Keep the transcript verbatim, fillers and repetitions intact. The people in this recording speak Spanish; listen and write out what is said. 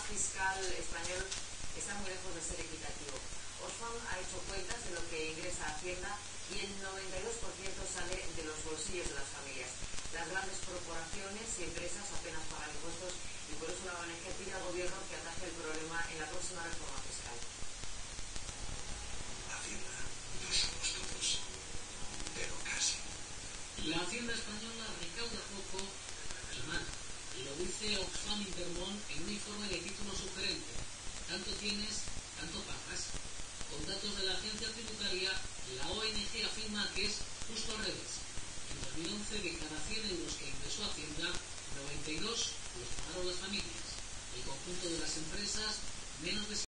fiscal español está muy lejos de ser equitativo. Oxfam ha hecho cuentas de lo que ingresa Hacienda y el noventa y dos por ciento sale de los bolsillos de las familias. Las grandes corporaciones y empresas apenas pagan impuestos y por eso la O N G pide al gobierno que ataje el problema en la próxima reforma fiscal. Hacienda, no somos todos, pero casi. La Hacienda española recauda poco y mal. Lo dice Oxfam Intermón en un informe de título sugerente. Tanto tienes, tanto pagas. Con datos de la agencia tributaria, la O N G afirma que es justo al revés. En dos mil once, de cada cien euros que ingresó Hacienda, noventa y dos los pagaron las familias. El conjunto de las empresas, menos de